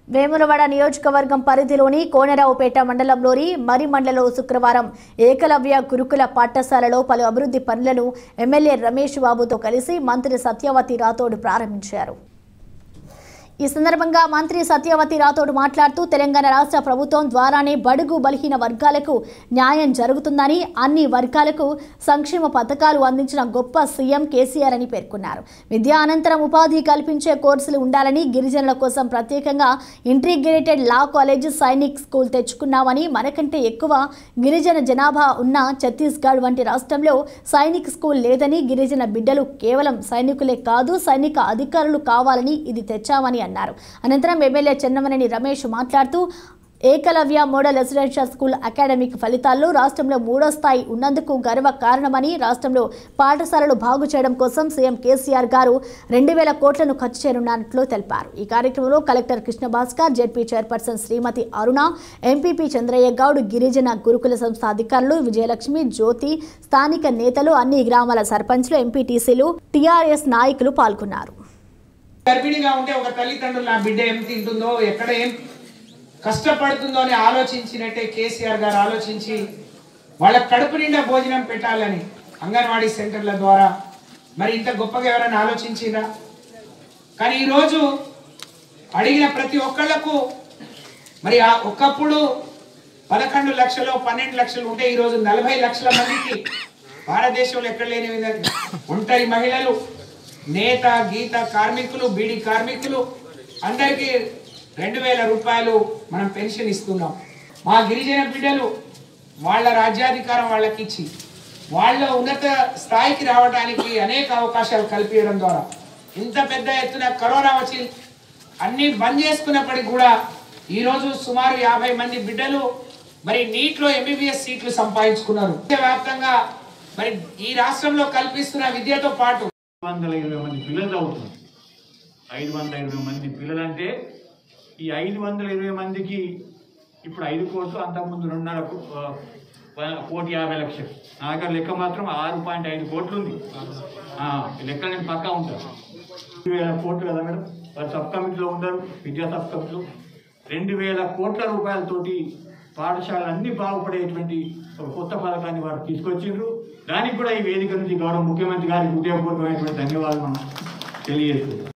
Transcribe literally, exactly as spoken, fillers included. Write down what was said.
వేములవాడ నియోజకవర్గం పరిధిలోని కోనరావుపేట మండలంలోని మరిమండలో శుక్రవారం ఏకలవ్య గురుకుల పాఠశాలలో పలు అభివృద్ధి పనులను ఎమ్మెల్యే రమేష్ బాబుతో కలిసి మంత్రి సత్యవతి రాథోడ్ ప్రారంభించారు. ఈ సందర్భంగా మంత్రి సత్యవతి రాథోడ్ మాట్లాడుతూ తెలంగాణ రాష్ట్ర ప్రభుత్వం ద్వారానే బడుగు బలహీన వర్గాలకు న్యాయం జరుగుతుందని, అన్ని వర్గాలకు సంక్షేమ పథకాలు అందించిన గొప్ప సీఎం కేసీఆర్ అని పేర్కొన్నారు. విద్యా అనంతరం ఉపాధి కల్పించే కోర్సులు ఉండాలని, గిరిజనుల కోసం ప్రత్యేకంగా integrated law college, Sainik school తెచ్చుకున్నామని, మనకంటే ఎక్కువ గిరిజన జనాభా ఉన్న ఛత్తీస్గఢ్ వంటి రాష్ట్రంలో సైనిక్ స్కూల్ లేదని, గిరిజన బిడ్డలు కేవలం సైనికులే కాదు సైనిక అధికారులు కావాలని ఇది తెచ్చామని అన్నారు. అనంతరం ఎమ్మెల్యే చెన్నమనేని రమేష్ మాట్లాడుతూ Ekalavya model residential school academic ఫలితాల్లో రాష్ట్రంలో మూడో స్థాయి ఉన్నందుకు గర్వ కారణమని, రాష్ట్రంలో పాఠశాలలు బాగు చేయడం కోసం సీఎం కేసీఆర్ గారు రెండు వేల కోట్లను ఖర్చు చేయనున్నట్లు తెలిపారు. ఈ కార్యక్రమంలో collector Krishna Bhaskar, ZP chairperson Srimati Aruna, MPP Chandraiah Goud, గిరిజన గురుకుల సంస్థ అధికారులు విజయలక్ష్మి, జ్యోతి, స్థానిక నేతలు, అన్ని గ్రామాల సర్పంచ్లు, ఎంపీటీసీలు, టీఆర్ఎస్ నాయకులు పాల్గొన్నారు. గర్భిణిగా ఉంటే ఒక తల్లిదండ్రులు నా బిడ్డ ఏం తింటుందో, ఎక్కడ ఏం కష్టపడుతుందో అని ఆలోచించినట్టే కేసీఆర్ గారు ఆలోచించి వాళ్ళ కడుపు నిండా భోజనం పెట్టాలని అంగన్వాడీ సెంటర్ల ద్వారా మరి ఇంత గొప్పగా ఎవరైనా ఆలోచించిరా? కానీ ఈరోజు అడిగిన ప్రతి ఒక్కళ్లకు మరి ఆ ఒకప్పుడు పదకొండు లక్షలు పన్నెండు లక్షలు ఉంటే ఈరోజు నలభై లక్షల మందికి భారతదేశంలో ఎక్కడ లేని విధంగా ఒంటరి మహిళలు, నేత గీత కార్మికులు, బీడీ కార్మికులు అందరికీ రెండు వేల రూపాయలు మనం పెన్షన్ ఇస్తున్నాం. మా గిరిజన బిడ్డలు వాళ్ళ రాజ్యాధికారం వాళ్ళకి ఇచ్చి వాళ్ళ ఉన్నత స్థాయికి రావడానికి అనేక అవకాశాలు కల్పించడం ద్వారా ఇంత పెద్ద ఎత్తున కరోనా వచ్చి అన్ని బంద్ చేసుకున్నప్పటికీ కూడా ఈరోజు సుమారు యాభై మంది బిడ్డలు మరి నీట్లో ఎంబీబీఎస్ సీట్లు సంపాదించుకున్నారు. వ్యాప్తంగా మరి ఈ రాష్ట్రంలో కల్పిస్తున్న విద్యతో పాటు వందల ఇరవై మంది పిల్లలు చదువుతున్నారు. ఐదు వందల ఇరవై మంది పిల్లలు అంటే ఈ ఐదు వందల ఇరవై మందికి ఇప్పుడు ఐదు కోట్లు, అంతకుముందు రెండున్నర కోటి యాభై లక్షలు. నా దగ్గర లెక్క మాత్రం ఆరు పాయింట్ ఐదు కోట్లు ఉంది. లెక్క నేను పక్కా ఉంటాను. రెండు వేల కోట్లు కదా మేడం, వారు సబ్ కమిటీలో ఉన్నారు, విద్యా సబ్ కమిటీలో. రెండు వేల కోట్ల రూపాయలతోటి పాఠశాలలన్నీ బాగుపడేటువంటి ఒక కొత్త పథకాన్ని వారు తీసుకొచ్చిండ్రు. దానికి కూడా ఈ వేదిక నుంచి గౌరవ ముఖ్యమంత్రి గారికి హృదయపూర్వకమైనటువంటి ధన్యవాదాలు మనం తెలియజేస్తున్నాం.